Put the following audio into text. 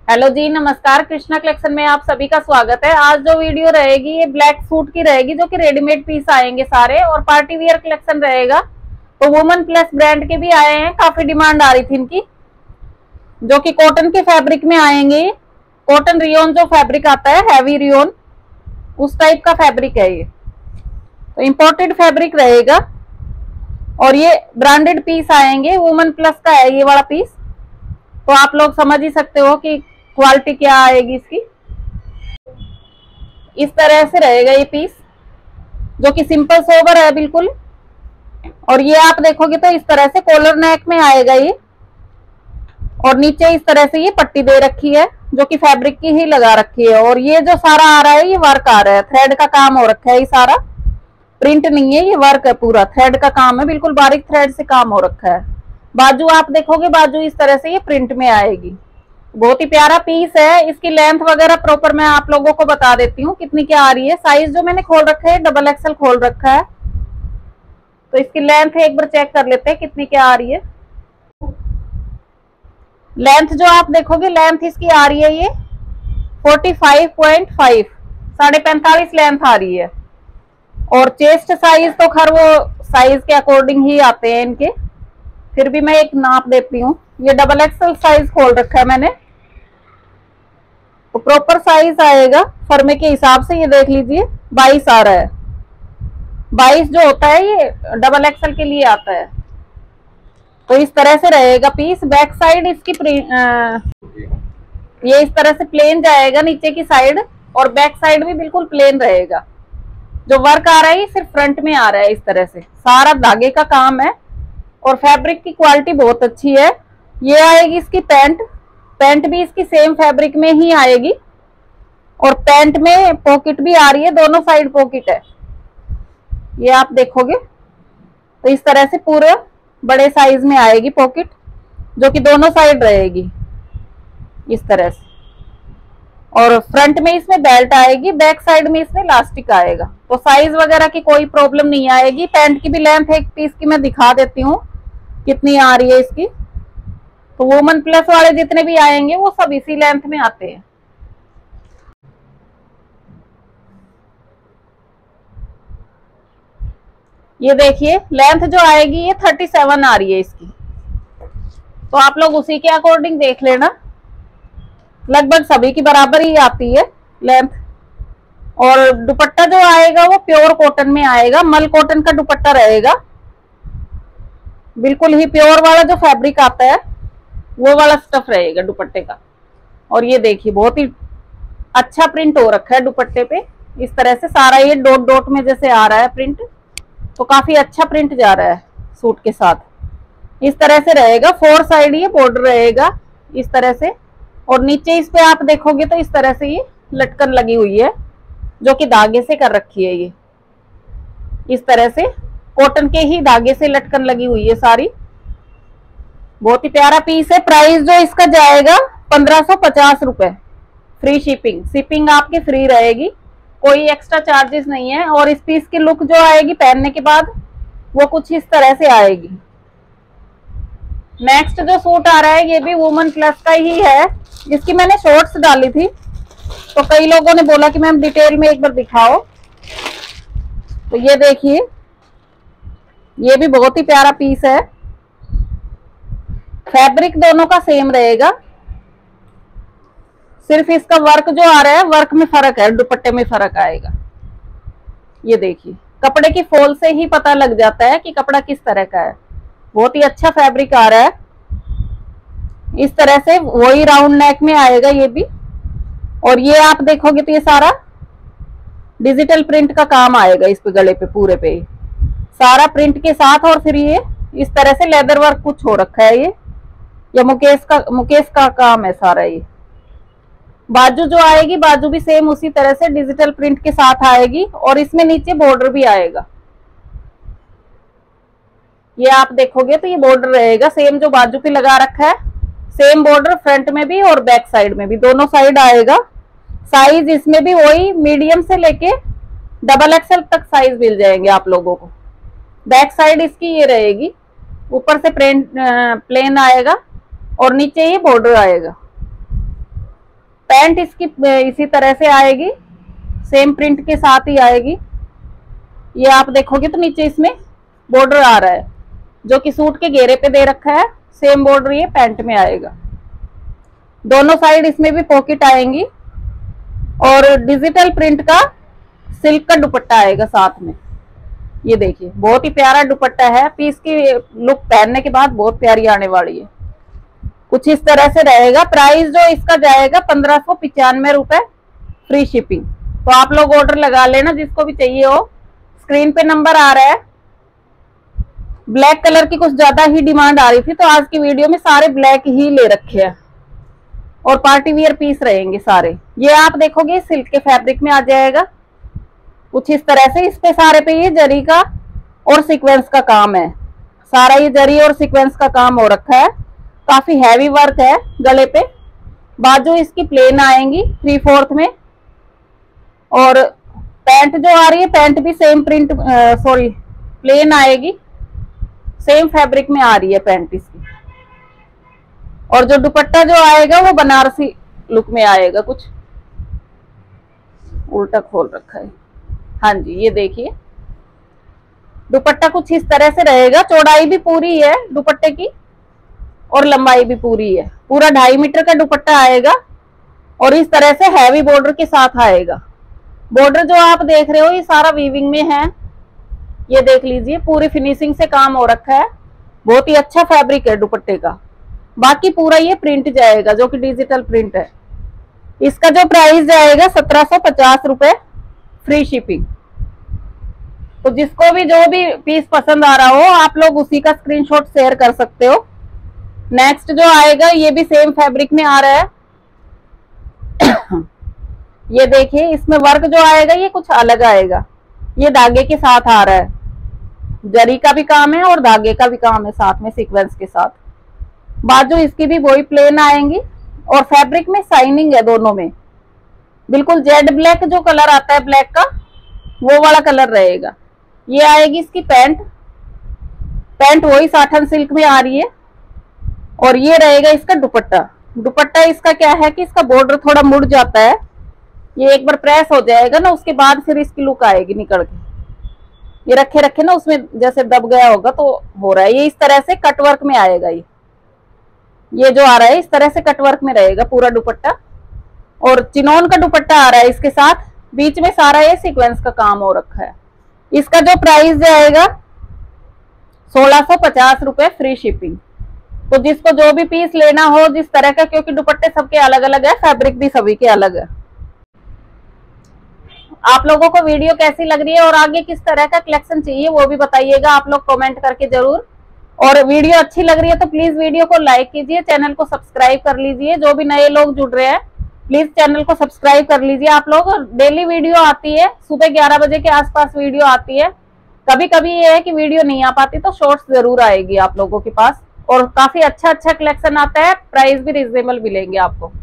Hello जी, नमस्कार। Krishna collection में आप सभी का स्वागत है। आज जो वीडियो रहेगी ये ब्लैक सूट की रहेगी, जो कि रेडीमेड पीस आएंगे सारे और पार्टी वियर कलेक्शन रहेगा। तो वुमन प्लस ब्रांड के भी आए हैं, काफी डिमांड आ रही थी इनकी, जो कि कॉटन के फैब्रिक में आएंगे। कॉटन रियोन जो फैब्रिक आता है, हैवी रियोन, उस टाइप का फैब्रिक है ये। तो इम्पोर्टेड फैब्रिक रहेगा और ये ब्रांडेड पीस आएंगे। वुमन प्लस का है ये वाला पीस, तो आप लोग समझ ही सकते हो कि क्वालिटी क्या आएगी इसकी। इस तरह से रहेगा ये पीस, जो कि सिंपल सोबर है बिल्कुल। और ये आप देखोगे तो इस तरह से कॉलर नेक में आएगा ये, और नीचे इस तरह से ये पट्टी दे रखी है, जो कि फैब्रिक की ही लगा रखी है। और ये जो सारा आ रहा है ये वर्क आ रहा है, थ्रेड का काम हो रखा है। ये सारा प्रिंट नहीं है, ये वर्क है, पूरा थ्रेड का काम है, बिल्कुल बारीक थ्रेड से काम हो रखा है। बाजू आप देखोगे, बाजू इस तरह से ये प्रिंट में आएगी। बहुत ही प्यारा पीस है। इसकी लेंथ वगैरह प्रॉपर मैं आप लोगों को बता देती हूँ कितनी क्या आ रही है। साइज जो मैंने खोल रखा है डबल एक्सएल खोल रखा है, तो इसकी लेंथ एक बार चेक कर लेते हैं कितनी क्या आ रही है। लेंथ जो आप देखोगे, लेंथ इसकी आ रही है ये 45.5, 45.5 लेंथ आ रही है। और चेस्ट साइज तो खैर वो साइज के अकॉर्डिंग ही आते हैं इनके, फिर भी मैं एक नाप देती हूँ। ये डबल एक्सएल साइज खोल रखा है मैंने, तो प्रॉपर साइज आएगा फर्मे के हिसाब से। ये देख लीजिए 22 आ रहा है। 22 जो होता है ये डबल एक्सएल के लिए आता है। तो इस तरह से रहेगा पीस। बैक साइड इसकी ये इस तरह से प्लेन जाएगा नीचे की साइड, और बैक साइड भी बिल्कुल प्लेन रहेगा। जो वर्क आ रहा है ये सिर्फ फ्रंट में आ रहा है। इस तरह से सारा धागे का काम है, और फैब्रिक की क्वालिटी बहुत अच्छी है। ये आएगी इसकी पैंट। पैंट भी इसकी सेम फैब्रिक में ही आएगी, और पैंट में पॉकेट भी आ रही है, दोनों साइड पॉकेट है। ये आप देखोगे तो इस तरह से पूरे बड़े साइज में आएगी पॉकेट, जो कि दोनों साइड रहेगी इस तरह से। और फ्रंट में इसमें बेल्ट आएगी, बैक साइड में इसमें इलास्टिक आएगा। तो साइज वगैरह की कोई प्रॉब्लम नहीं आएगी। पैंट की भी लेंथ एक पीस की मैं दिखा देती हूँ कितनी आ रही है इसकी। तो वुमन प्लस वाले जितने भी आएंगे वो सब इसी लेंथ में आते हैं। ये देखिए लेंथ जो आएगी ये 37 आ रही है इसकी, तो आप लोग उसी के अकॉर्डिंग देख लेना। लगभग सभी की बराबर ही आती है लेंथ। और दुपट्टा जो आएगा वो प्योर कॉटन में आएगा, मल कॉटन का दुपट्टा रहेगा, बिल्कुल ही प्योर वाला जो फैब्रिक आता है वो वाला स्टफ रहेगा दुपट्टे का। और ये देखिए बहुत ही अच्छा प्रिंट हो रखा है दुपट्टे पे। इस तरह से सारा ये डॉट डॉट में जैसे आ रहा है प्रिंट, तो काफी अच्छा प्रिंट जा रहा है सूट के साथ। इस तरह से रहेगा। 4 साइड ये बॉर्डर रहेगा इस तरह से, और नीचे इस पे आप देखोगे तो इस तरह से ये लटकन लगी हुई है, जो कि धागे से कर रखी है। ये इस तरह से कॉटन के ही धागे से लटकन लगी हुई है सारी। बहुत ही प्यारा पीस है। प्राइस जो इसका जाएगा 1550 रुपए, फ्री शिपिंग। शिपिंग आपकी फ्री रहेगी, कोई एक्स्ट्रा चार्जेस नहीं है। और इस पीस की लुक जो आएगी पहनने के बाद वो कुछ इस तरह से आएगी। नेक्स्ट जो सूट आ रहा है ये भी वुमन प्लस का ही है, जिसकी मैंने शॉर्ट्स डाली थी, तो कई लोगों ने बोला कि मैम डिटेल में एक बार दिखाओ। तो ये देखिए, ये भी बहुत ही प्यारा पीस है। फैब्रिक दोनों का सेम रहेगा, सिर्फ इसका वर्क जो आ रहा है वर्क में फर्क है, दुपट्टे में फर्क आएगा। ये देखिए कपड़े की फॉल से ही पता लग जाता है कि कपड़ा किस तरह का है। बहुत ही अच्छा फैब्रिक आ रहा है। इस तरह से वही राउंड नेक में आएगा ये भी। और ये आप देखोगे तो ये सारा डिजिटल प्रिंट का काम आएगा इस पे, गले पे पूरे पे ही सारा प्रिंट के साथ। और फिर ये इस तरह से लेदर वर्क कुछ हो रखा है, ये या मुकेश का काम है सारा ये। बाजू जो आएगी, बाजू भी सेम उसी तरह से डिजिटल प्रिंट के साथ आएगी, और इसमें नीचे बॉर्डर भी आएगा। ये आप देखोगे तो ये बॉर्डर रहेगा सेम जो बाजू पे लगा रखा है, सेम बॉर्डर फ्रंट में भी और बैक साइड में भी, दोनों साइड आएगा। साइज इसमें भी वही मीडियम से लेके डबल एक्सएल तक साइज मिल जाएंगे आप लोगों को। बैक साइड इसकी ये रहेगी, ऊपर से प्लेन आएगा और नीचे ये बॉर्डर आएगा। पैंट इसकी इसी तरह से आएगी, सेम प्रिंट के साथ ही आएगी। ये आप देखोगे तो नीचे इसमें बॉर्डर आ रहा है जो कि सूट के घेरे पे दे रखा है, सेम बॉर्डर ये पैंट में आएगा। दोनों साइड इसमें भी पॉकेट आएंगी और डिजिटल प्रिंट का सिल्क का दुपट्टा आएगा साथ में। ये देखिए बहुत ही प्यारा दुपट्टा है, पीस की लुक पहनने के बाद बहुत प्यारी आने वाली है। कुछ इस तरह से रहेगा। प्राइस जो इसका जाएगा 1595 रुपए, फ्री शिपिंग। तो आप लोग ऑर्डर लगा लेना जिसको भी चाहिए हो। स्क्रीन पे नंबर आ रहा है। ब्लैक कलर की कुछ ज्यादा ही डिमांड आ रही थी तो आज की वीडियो में सारे ब्लैक ही ले रखे हैं और पार्टी वियर पीस रहेंगे सारे। ये आप देखोगे सिल्क के फैब्रिक में आ जाएगा कुछ इस तरह से। इस पे सारे पे ये जरी का और सीक्वेंस का काम है, सारा ये जरी और सीक्वेंस का काम हो रखा है। काफी हैवी वर्क है गले पे। बाजू इसकी प्लेन आएंगी 3/4 में और पैंट जो आ रही है पैंट भी सेम प्रिंट प्लेन आएगी, सेम फैब्रिक में आ रही है पैंट इसकी। और जो दुपट्टा जो आएगा वो बनारसी लुक में आएगा। कुछ उल्टा खोल रखा है। हाँ जी, ये देखिए दुपट्टा कुछ इस तरह से रहेगा। चौड़ाई भी पूरी है दुपट्टे की और लंबाई भी पूरी है। पूरा 2.5 मीटर का दुपट्टा आएगा और इस तरह से हैवी बॉर्डर के साथ आएगा। बॉर्डर जो आप देख रहे हो ये सारा वीविंग में है। ये देख लीजिए पूरी फिनिशिंग से काम हो रखा है। बहुत ही अच्छा फैब्रिक है दुपट्टे का। बाकी पूरा ये प्रिंट जाएगा जो कि डिजिटल प्रिंट है। इसका जो प्राइस जाएगा 1750 रुपए, फ्री शिपिंग। तो जिसको भी जो भी पीस पसंद आ रहा हो आप लोग उसी का स्क्रीनशॉट शेयर कर सकते हो। नेक्स्ट जो आएगा ये भी सेम फैब्रिक में आ रहा है। ये देखिए इसमें वर्क जो आएगा ये कुछ अलग आएगा। ये धागे के साथ आ रहा है, जरी का भी काम है और धागे का भी काम है साथ में सीक्वेंस के साथ। बाजू इसकी भी वही प्लेन आएंगी और फैब्रिक में शाइनिंग है दोनों में। बिल्कुल जेड ब्लैक जो कलर आता है ब्लैक का वो वाला कलर रहेगा। ये आएगी इसकी पैंट, पैंट वही साटन सिल्क में आ रही है। और ये रहेगा इसका दुपट्टा। दुपट्टा इसका क्या है कि इसका बॉर्डर थोड़ा मुड़ जाता है। ये एक बार प्रेस हो जाएगा ना उसके बाद फिर इसकी लुक आएगी निकल के। ये रखे रखे ना उसमें जैसे दब गया होगा तो हो रहा है। ये इस तरह से कटवर्क में आएगा। ये जो आ रहा है इस तरह से कटवर्क में रहेगा पूरा दुपट्टा और चिनोन का दुपट्टा आ रहा है इसके साथ। बीच में सारा ये सीक्वेंस का काम हो रखा है। इसका जो प्राइस जाएगा 1650 रुपए, फ्री शिपिंग। तो जिसको जो भी पीस लेना हो जिस तरह का, क्योंकि दुपट्टे सबके अलग अलग है, फैब्रिक भी सभी के अलग है। आप लोगों को वीडियो कैसी लग रही है और आगे किस तरह का कलेक्शन चाहिए वो भी बताइएगा आप लोग कमेंट करके जरूर। और वीडियो अच्छी लग रही है तो प्लीज वीडियो को लाइक कीजिए, चैनल को सब्सक्राइब कर लीजिए। जो भी नए लोग जुड़ रहे हैं प्लीज चैनल को सब्सक्राइब कर लीजिए। आप लोग डेली वीडियो आती है, सुबह 11 बजे के आसपास वीडियो आती है। कभी कभी ये है कि वीडियो नहीं आ पाती तो शॉर्ट्स जरूर आएगी आप लोगों के पास। और काफी अच्छा कलेक्शन आता है, प्राइस भी रिजनेबल मिलेंगे आपको।